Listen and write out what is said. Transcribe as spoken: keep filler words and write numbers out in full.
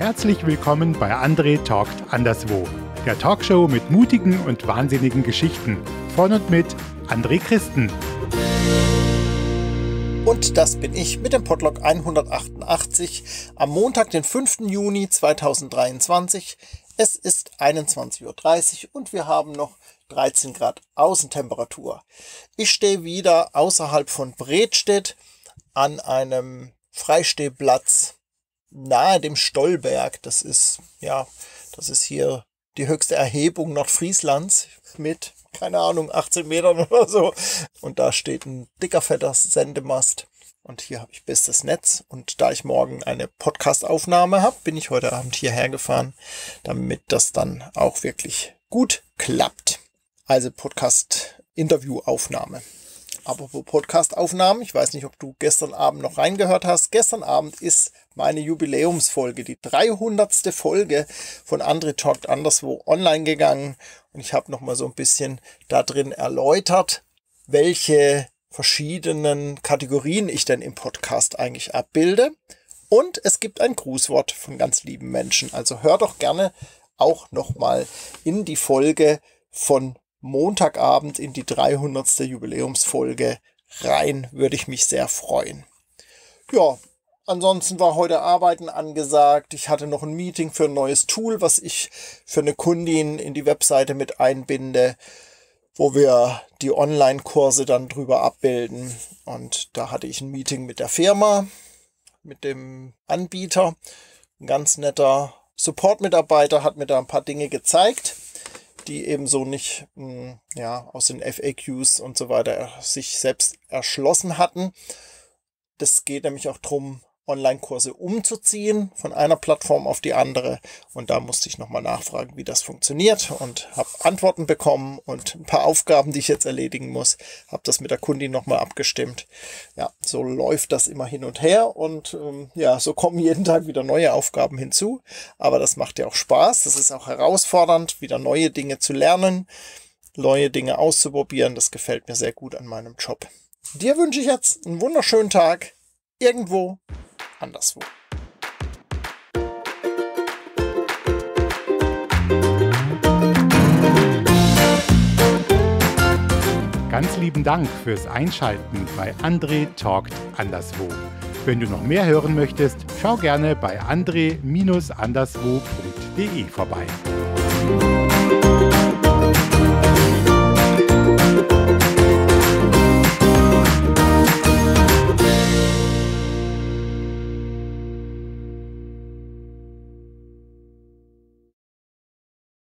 Herzlich willkommen bei André talkt anderswo, der Talkshow mit mutigen und wahnsinnigen Geschichten. Von und mit André Christen. Und das bin ich mit dem Podlog hundertachtundachtzig am Montag, den fünften Juni zweitausenddreiundzwanzig. Es ist einundzwanzig Uhr dreißig und wir haben noch dreizehn Grad Außentemperatur. Ich stehe wieder außerhalb von Bredstedt an einem Freistehplatz nahe dem Stollberg. Das ist, ja, das ist hier die höchste Erhebung Nordfrieslands mit, keine Ahnung, achtzehn Metern oder so. Und da steht ein dicker, fetter Sendemast. Und hier habe ich bestes Netz. Und da ich morgen eine Podcast-Aufnahme habe, bin ich heute Abend hierher gefahren, damit das dann auch wirklich gut klappt. Also Podcast-Interview-Aufnahme. Apropos Podcast-Aufnahmen, ich weiß nicht, ob du gestern Abend noch reingehört hast. Gestern Abend ist meine Jubiläumsfolge, die dreihundertste Folge von André talkt anderswo online gegangen. Und ich habe nochmal so ein bisschen da drin erläutert, welche verschiedenen Kategorien ich denn im Podcast eigentlich abbilde. Und es gibt ein Grußwort von ganz lieben Menschen. Also hör doch gerne auch nochmal in die Folge von Montagabend, in die dreihundertste Jubiläumsfolge rein. Würde ich mich sehr freuen. Ja, ansonsten war heute Arbeiten angesagt. Ich hatte noch ein Meeting für ein neues Tool, was ich für eine Kundin in die Webseite mit einbinde, wo wir die Online-Kurse dann drüber abbilden. Und da hatte ich ein Meeting mit der Firma, mit dem Anbieter. Ein ganz netter Support-Mitarbeiter hat mir da ein paar Dinge gezeigt, die eben so nicht mh, ja, aus den F A Qs und so weiter sich selbst erschlossen hatten. Das geht nämlich auch darum, Online-Kurse umzuziehen von einer Plattform auf die andere. Und da musste ich nochmal nachfragen, wie das funktioniert und habe Antworten bekommen und ein paar Aufgaben, die ich jetzt erledigen muss. Habe das mit der Kundin nochmal abgestimmt. Ja, so läuft das immer hin und her und ähm, ja, so kommen jeden Tag wieder neue Aufgaben hinzu. Aber das macht ja auch Spaß. Das ist auch herausfordernd, wieder neue Dinge zu lernen, neue Dinge auszuprobieren. Das gefällt mir sehr gut an meinem Job. Dir wünsche ich jetzt einen wunderschönen Tag irgendwo anderswo. Ganz lieben Dank fürs Einschalten bei André talkt anderswo. Wenn du noch mehr hören möchtest, schau gerne bei andre anderswo punkt de vorbei.